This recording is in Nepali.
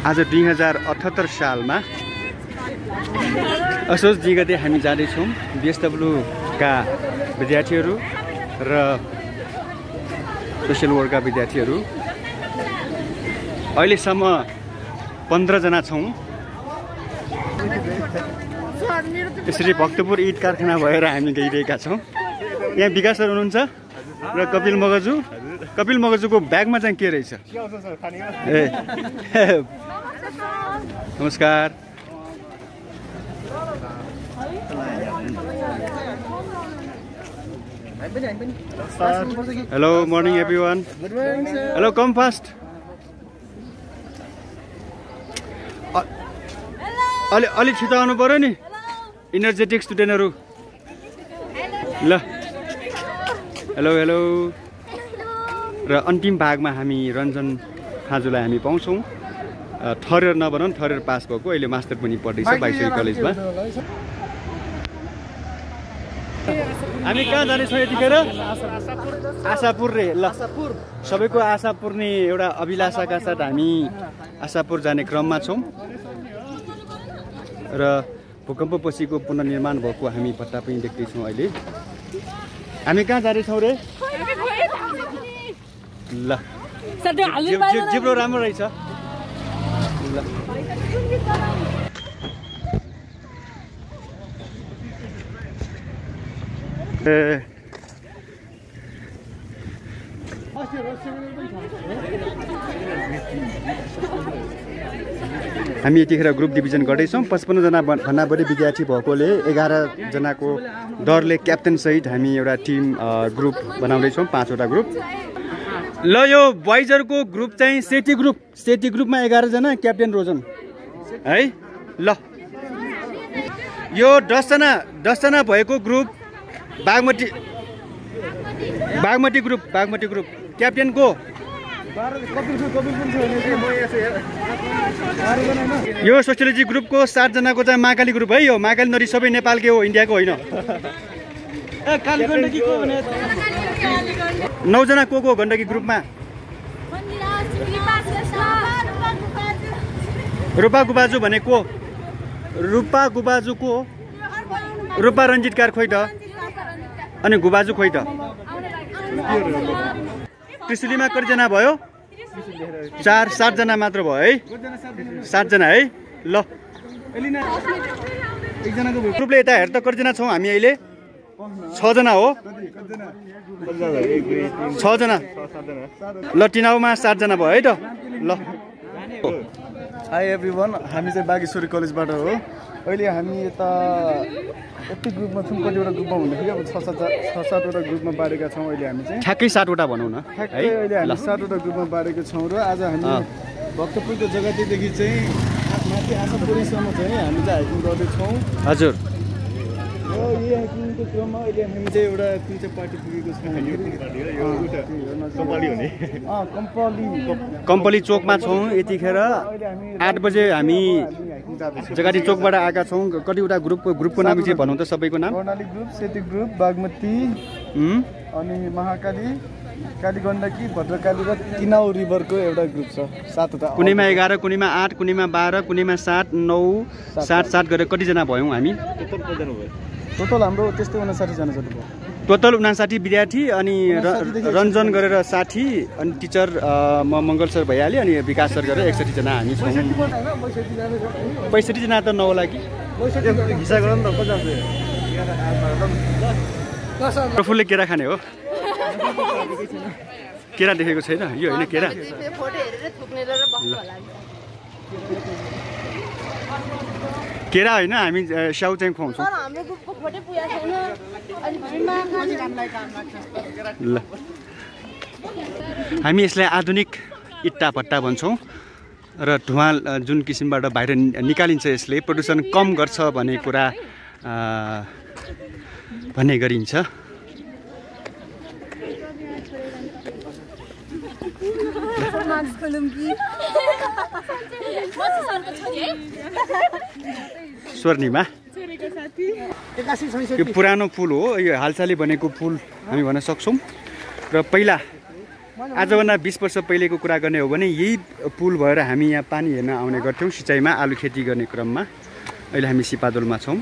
आज 2078 सालमा असोज 2 गते हामी जाँदैछौँ बीएसडब्ल्यू का विद्यार्थीहरू र सोशल वर्कका विद्यार्थीहरू। अहिलेसम्म 15 जना छौँ। यसरी भक्तपुर ईद कारखाना भएर हामी गइरहेका छौँ। यहाँ विकास सर हुनुहुन्छ र कपिल मगजुको ब्यागमा चाहिँ के रहेछ? ए नमस्कार। Hello morning everyone. Hello come fast. अलि छिटो आउनु पर्यो नि इनर्जेटिक स्टुडेन्टहरू। ल हेलो हेलो। र अन्तिम भागमा हामी रञ्जन खाजुलाई हामी पाउँछौँ। थरेर नभनौँ थरेर पास भएको, अहिले मास्टर पनि पढ्दैछ बाइसरी कलेजमा। हामी कहाँ जानेछौँ यतिखेर? आशापुर रे। ल सबैको आशा पुर्ने एउटा अभिलाषाका साथ हामी आशापुर जाने क्रममा छौँ र भूकम्प पछिको पुनर्निर्माण भएको हामी भत्ता पनि देख्दैछौँ। अहिले हामी कहाँ जाँदैछौँ रे? ल जिब्रो राम्रो रहेछ। ल हामी यतिखेर ग्रुप डिभिजन गर्दैछौँ। 55 जना भन्दा बढी विद्यार्थी भएकोले 11 जनाको दरले क्याप्टेन सहित हामी एउटा टिम ग्रुप बनाउँदैछौँ, 5 वटा ग्रुप। ल यो बोइजहरूको ग्रुप चाहिँ सेती ग्रुपमा 11 जना, क्याप्टेन रोजन है। ल यो 10 जना भएको ग्रुप बागमती ग्रुप क्याप्टेन को यो सोसियोलोजी ग्रुपको 7 जनाको चाहिँ महाकाली ग्रुप है। यो महाकाली नदी सबै नेपालकै हो, इन्डियाको होइन। 9 जना को गण्डकी ग्रुपमा? रूपा गुबाजु भने को? रूपा गुबाजु को? रूपा रञ्जित कार खोइ त, अनि गुबाजु खोइ त। त्रिशुलीमा कति जना भयो? 7 जना मात्र भयो है। 7 जना है। ल ग्रुपले यता हेर त कति जना छौँ हामी अहिले? 6 जना हो। 6 जना। ल टिनाउमा 7 जना भयो है त। ल हाई एभ्रिवान, हामी चाहिँ बागेश्वरी कलेजबाट हो। अहिले हामी यता यति ग्रुपमा छौँ। कतिवटा ग्रुपमा भन्दाखेरि अब 6-7 वटा ग्रुपमा बाँडेका छौँ। अहिले हामी चाहिँ ठ्याक्कै 7 वटा भनौँ न। अहिले हामी 7 वटा ग्रुपमा बाँडेको छौँ र आज हामी भक्तपुरको जगतीदेखि चाहिँ माथि आशापुरीसम्म चाहिँ हामी चाहिँ हाइकिङ गर्दैछौँ। हजुर। र यही हाइकिङको क्रममा अहिले हामी चाहिँ एउटा कुन चाहिँ पार्टी पुगेको छौँ? कम्पली चोकमा छौँ यतिखेर। 8 बजे हामी जगती चोकबाट आएका छौँ। कतिवटा ग्रुपको नाम चाहिँ भनौँ त सबैको नाम? कर्णाली ग्रुप, सेती ग्रुप, बागमती, अनि महाकाली, काली गण्डकी, भद्रकाली र तिनाउ रिभरको एउटा ग्रुप छ। 7 वटा, कुनैमा 11, कुनैमा 8, कुनैमा 12, कुनैमा 7, 9, 7 गरेर कतिजना भयौँ हामी? टोटल हाम्रो त्यस्तै 59 जना जति भयो। टोटल 59 विद्यार्थी, अनि रञ्जन गरेर 60, अनि टिचर म मङ्गल सर भइहाल्यो, अनि विकास सर गरेर 61 जना हामी छौँ। 65 जना त नहोला कि? हिसाब गर न त कति जान्छ? फुलले केरा खाने हो? केरा देखेको छैन यो? होइन केरा। केरा होइन, हामी स्याउ चाहिँ खुवाउँछौँ। ल हामी यसलाई आधुनिक इट्टा भट्टा भन्छौँ र धुवा जुन किसिमबाट बाहिर निकालिन्छ यसले प्रदूषण कम गर्छ भन्ने कुरा भन्ने गरिन्छ। स्वर्णिमा यो पुरानो पुल हो, यो हालसालै बनेको पुल हामी भन्न सक्छौँ। र पहिला आजभन्दा 20 वर्ष पहिलेको कुरा गर्ने हो भने यही पुल भएर हामी यहाँ पानी हेर्न आउने गर्थ्यौँ सिँचाइमा आलु खेती गर्ने क्रममा। अहिले हामी सिपादोलमा छौँ।